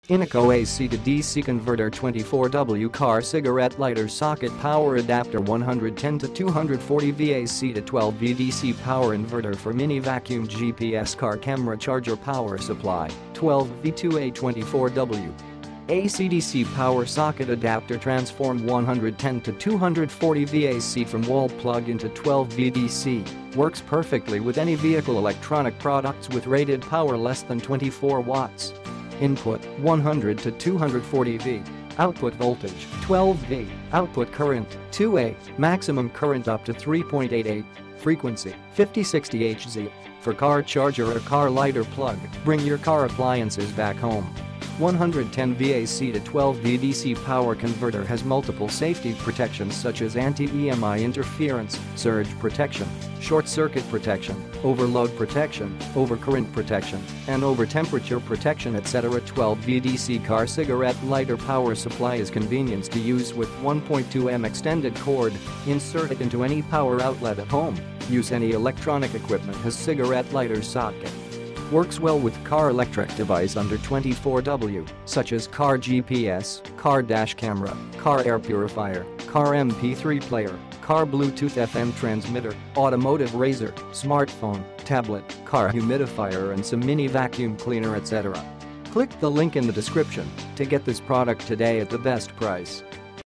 Inaco AC to DC converter 24W car cigarette lighter socket power adapter 110 to 240 VAC to 12 VDC power inverter for mini vacuum GPS car camera charger power supply 12 V2A 24W. AC/DC power socket adapter transform 110 to 240 VAC from wall plug into 12 VDC, works perfectly with any vehicle electronic products with rated power less than 24 watts. Input 100 to 240 V. Output voltage 12 V. Output current 2A. Maximum current up to 3.88. Frequency 5060 Hz. For car charger or car lighter plug, bring your car appliances back home. 110 VAC to 12 VDC power converter has multiple safety protections such as anti-EMI interference, surge protection, short circuit protection, overload protection, overcurrent protection, and over-temperature protection etc. 12 VDC car cigarette lighter power supply is convenience to use with 1.2 M extended cord. Insert it into any power outlet at home. Use any electronic equipment as cigarette lighter socket. Works well with car electric device under 24W, such as car GPS, car dash camera, car air purifier, car MP3 player, car Bluetooth FM transmitter, automotive razor, smartphone, tablet, car humidifier and some mini vacuum cleaner etc. Click the link in the description to get this product today at the best price.